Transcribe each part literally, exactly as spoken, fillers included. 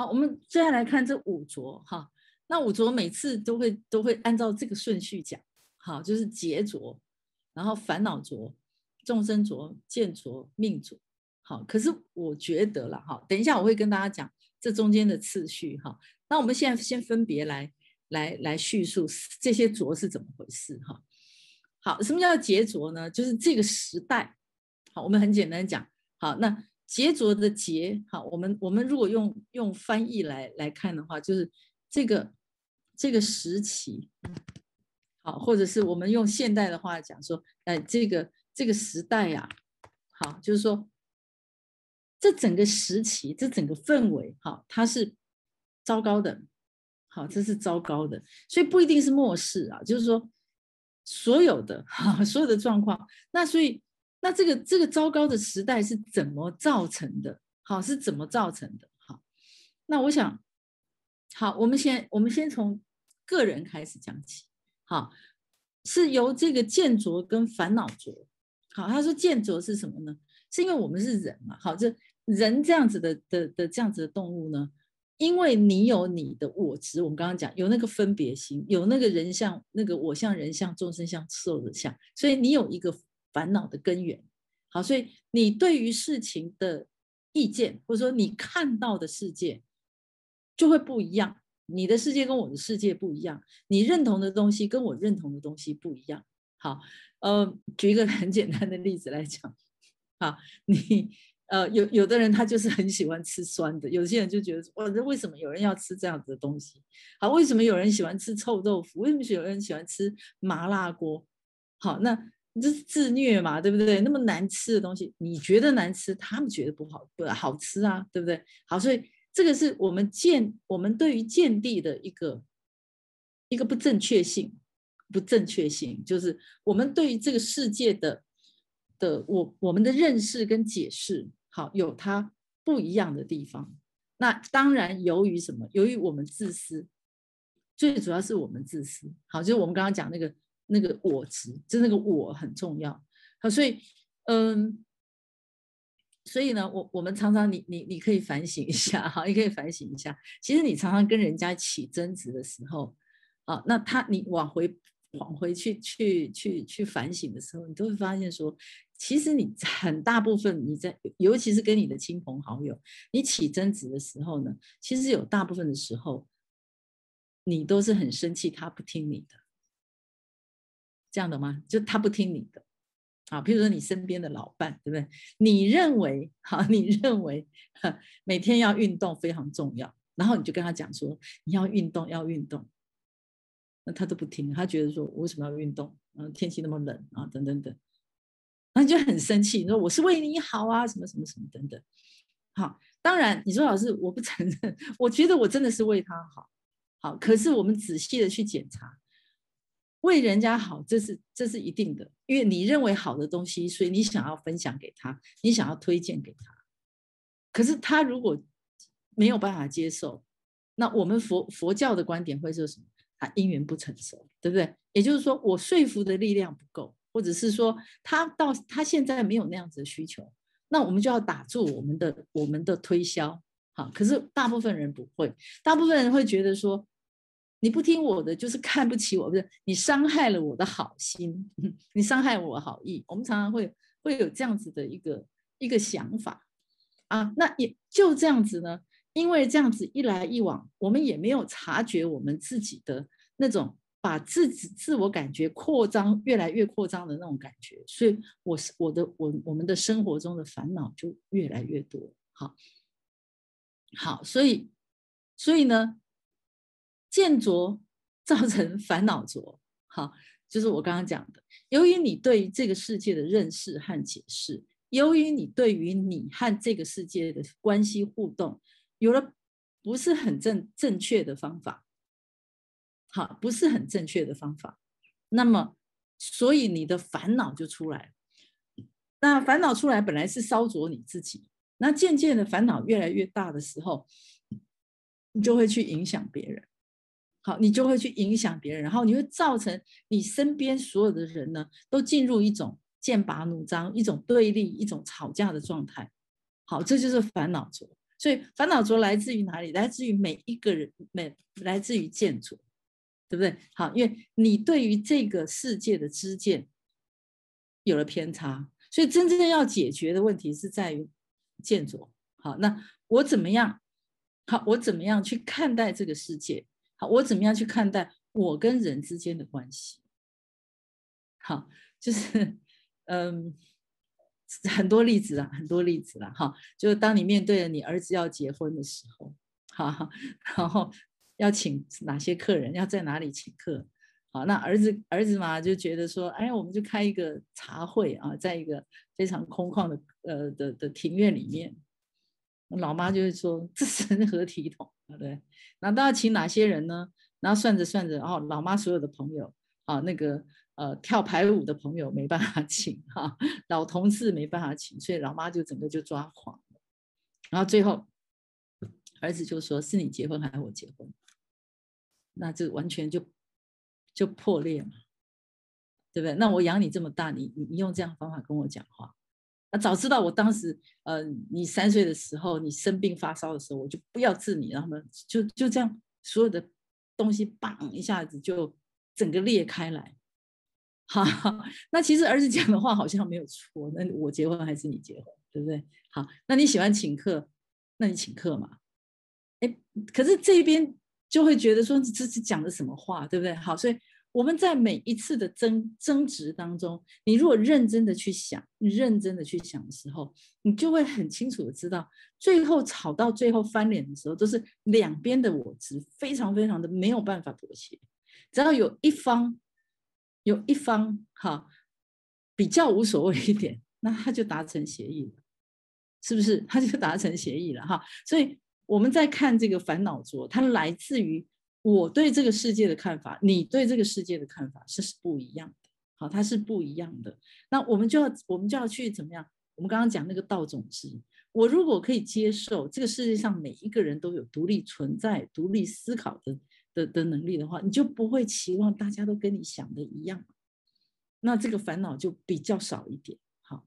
好，我们接下来看这五浊哈。那五浊每次都会都会按照这个顺序讲，好，就是劫浊，然后烦恼浊、众生浊、见浊、命浊。好，可是我觉得啦，哈，等一下我会跟大家讲这中间的次序哈。那我们现在先分别来来来叙述这些浊是怎么回事哈。好，什么叫劫浊呢？就是这个时代。好，我们很简单讲。好，那劫浊的劫，好，我们我们如果用用翻译来来看的话，就是这个这个时期，好，或者是我们用现代的话讲说，哎，这个这个时代呀、啊，好，就是说这整个时期，这整个氛围，好，它是糟糕的，好，这是糟糕的，所以不一定是末世啊，就是说所有的哈，所有的状况，那所以。那这个这个糟糕的时代是怎么造成的？好，是怎么造成的？好，那我想，好，我们先我们先从个人开始讲起。好，是由这个见浊跟烦恼浊。好，他说见浊是什么呢？是因为我们是人嘛。好，这人这样子的的的这样子的动物呢，因为你有你的我执，我们刚刚讲有那个分别心，有那个人相，那个我相、人相、众生相、寿者相，所以你有一个烦恼的根源。好，所以你对于事情的意见，或者说你看到的世界就会不一样。你的世界跟我的世界不一样，你认同的东西跟我认同的东西不一样。好，呃，举一个很简单的例子来讲，好，你呃有有的人他就是很喜欢吃酸的，有些人就觉得哇，为什么有人要吃这样子的东西？好，为什么有人喜欢吃臭豆腐？为什么有人喜欢吃麻辣锅？好，那这是自虐嘛，对不对？那么难吃的东西，你觉得难吃，他们觉得不好，不好吃啊，对不对？好，所以这个是我们见我们对于见地的一个一个不正确性，不正确性就是我们对于这个世界的的我我们的认识跟解释，好有它不一样的地方。那当然由于什么？由于我们自私，最主要是我们自私。好，就是我们刚刚讲那个那个我执，就是那个我很重要。好，所以嗯。所以呢，我我们常常你你你可以反省一下哈，你可以反省一下。其实你常常跟人家起争执的时候，啊，那他你往回往回去去去去反省的时候，你都会发现说，其实你很大部分你在，尤其是跟你的亲朋好友，你起争执的时候呢，其实有大部分的时候，你都是很生气，他不听你的，这样的吗？就他不听你的。啊，譬如说你身边的老伴，对不对？你认为好，你认为每天要运动非常重要，然后你就跟他讲说你要运动，要运动，那他都不听，他觉得说我为什么要运动？嗯，天气那么冷啊，等等等，那你就很生气，你说我是为你好啊，什么什么什么等等。好，当然你说老师我不承认，我觉得我真的是为他好，好，可是我们仔细的去检查。为人家好，这是这是一定的，因为你认为好的东西，所以你想要分享给他，你想要推荐给他。可是他如果没有办法接受，那我们佛佛教的观点会说什么？他因缘不成熟，对不对？也就是说，我说服的力量不够，或者是说他到他现在没有那样子的需求，那我们就要打住我们的我们的推销。好，可是大部分人不会，大部分人会觉得说。你不听我的，就是看不起我，不是你伤害了我的好心，你伤害我的好意。我们常常会会有这样子的一个一个想法啊，那也就这样子呢，因为这样子一来一往，我们也没有察觉我们自己的那种把自己自我感觉扩张越来越扩张的那种感觉，所以我是我的我我们的生活中的烦恼就越来越多。好，好，所以所以呢。见浊造成烦恼浊，好，就是我刚刚讲的。由于你对于这个世界的认识和解释，由于你对于你和这个世界的关系互动有了不是很正正确的方法，好，不是很正确的方法，那么所以你的烦恼就出来了。那烦恼出来本来是烧灼你自己，那渐渐的烦恼越来越大的时候，你就会去影响别人。好，你就会去影响别人，然后你会造成你身边所有的人呢，都进入一种剑拔弩张、一种对立、一种吵架的状态。好，这就是烦恼浊。 所以烦恼浊来自于哪里？来自于每一个人，每来自于见浊，对不对？好，因为你对于这个世界的知见有了偏差，所以真正要解决的问题是在于见浊。好，那我怎么样？好，我怎么样去看待这个世界？好，我怎么样去看待我跟人之间的关系？好，就是嗯，很多例子啊，很多例子啦。哈，就是当你面对了你儿子要结婚的时候，好，然后要请哪些客人，要在哪里请客。好，那儿子儿子嘛就觉得说，哎，我们就开一个茶会啊，在一个非常空旷的呃的的庭院里面。老妈就会说，这成何体统，对不对？那都要请哪些人呢？然后算着算着，哦，老妈所有的朋友啊，那个呃跳排舞的朋友没办法请哈、啊，老同事没办法请，所以老妈就整个就抓狂了。然后最后儿子就说，是你结婚还是我结婚？那这完全就就破裂嘛，对不对？那我养你这么大，你你用这样的方法跟我讲话，那早知道我当时呃你三岁的时候，你生病发烧的时候，我就不要治你，然后呢就就这样所有的东西砰一下子就整个裂开来。好，那其实儿子讲的话好像没有错，那我结婚还是你结婚，对不对？好，那你喜欢请客，那你请客嘛。哎，可是这边就会觉得说这是讲的什么话，对不对？好，所以我们在每一次的争争执当中，你如果认真的去想，认真的去想的时候，你就会很清楚的知道，最后吵到最后翻脸的时候，都是两边的我执非常非常的没有办法妥协，只要有一方有一方哈比较无所谓一点，那他就达成协议了，是不是？他就达成协议了哈，所以。我们在看这个烦恼浊，它来自于我对这个世界的看法，你对这个世界的看法是不一样的。好，它是不一样的。那我们就要我们就要去怎么样？我们刚刚讲那个道种子，我如果可以接受这个世界上每一个人都有独立存在、独立思考的的的能力的话，你就不会期望大家都跟你想的一样，那这个烦恼就比较少一点。好，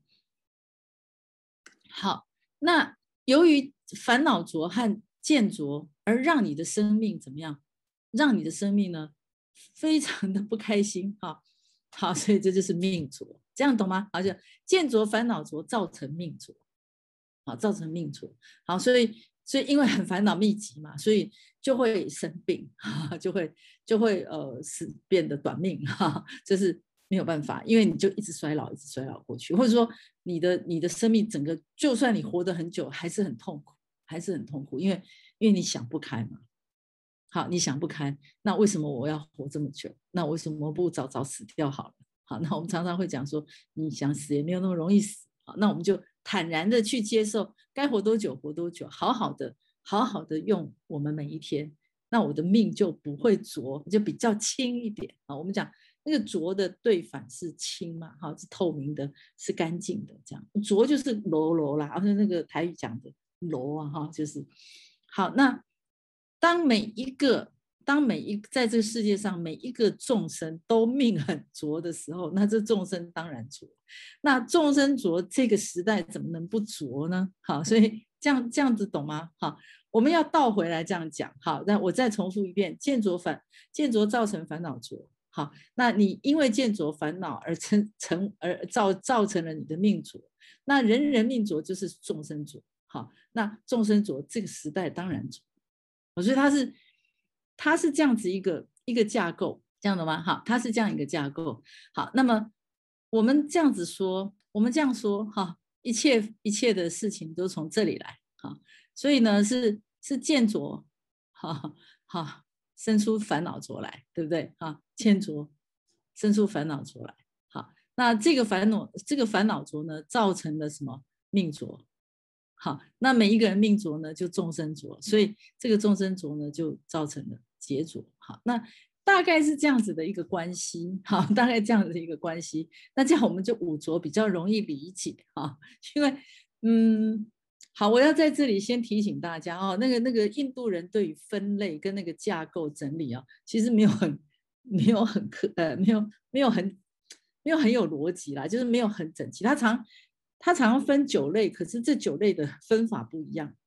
好，那由于烦恼浊和见浊而让你的生命怎么样？让你的生命呢，非常的不开心哈。好，所以这就是命浊，这样懂吗？而且见浊、烦恼浊造成命浊，好，造成命浊。好，所以所以因为很烦恼密集嘛，所以就会生病，哈，就会就会呃是变得短命哈，这是没有办法，因为你就一直衰老，一直衰老过去，或者说你的你的生命整个，就算你活得很久，还是很痛苦，还是很痛苦，因为因为你想不开嘛。好，你想不开，那为什么我要活这么久？那为什么不早早死掉好了？好，那我们常常会讲说，你想死也没有那么容易死。好，那我们就坦然的去接受，该活多久活多久，好好的好好的用我们每一天，那我的命就不会浊，就比较轻一点啊。我们讲那个浊的对反是清嘛，哈，是透明的，是干净的，这样浊就是柔柔啦，而且那个台语讲的柔啊，哈，就是好。那当每一个当每一在这个世界上每一个众生都命很浊的时候，那这众生当然浊。那众生浊，这个时代怎么能不浊呢？好，所以这样这样子懂吗？好，我们要倒回来这样讲。好，那我再重复一遍：见浊烦见浊造成烦恼浊。好，那你因为见浊烦恼而成成而造造成了你的命浊。那人人命浊就是众生浊。好，那众生浊这个时代当然浊。所以它是它是这样子一个一个架构，这样的吗？好，它是这样一个架构。好，那么我们这样子说，我们这样说哈，一切一切的事情都从这里来。哈，所以呢是是见浊，哈哈，生出烦恼浊来，对不对？哈，见浊生出烦恼浊来。好，那这个烦恼这个烦恼浊呢，造成了什么命浊？好，那每一个人命浊呢，就众生浊，所以这个众生浊呢，就造成了劫浊。好，那大概是这样子的一个关系。好，大概这样子的一个关系。那这样我们就五浊比较容易理解哈，因为嗯，好，我要在这里先提醒大家哦，那个那个印度人对于分类跟那个架构整理啊，其实没有很没有很科呃没有没有很没有很有逻辑啦，就是没有很整齐，他常。它常常分九类，可是这九类的分法不一样。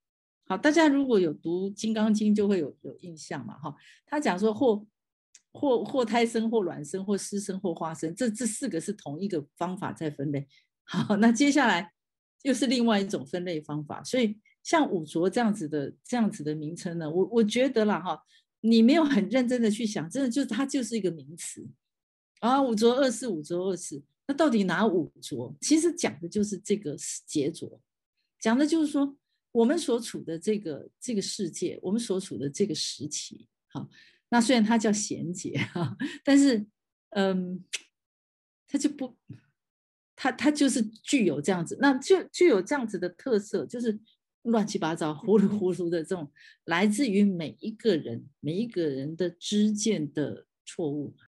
好，大家如果有读《金刚经》，就会有有印象嘛，哈。他讲说或或或胎生，或卵生，或湿生，或花生，这这四个是同一个方法在分类。好，那接下来又是另外一种分类方法。所以像五浊这样子的这样子的名称呢，我我觉得啦，哈，你没有很认真的去想，真的就是它就是一个名词啊，五浊恶世，五浊恶世。那到底哪五浊？其实讲的就是这个劫浊，讲的就是说我们所处的这个这个世界，我们所处的这个时期，好，那虽然它叫贤劫哈，但是嗯，它就不，它它就是具有这样子，那就具有这样子的特色，就是乱七八糟、糊里糊涂的这种，来自于每一个人每一个人的知见的错误。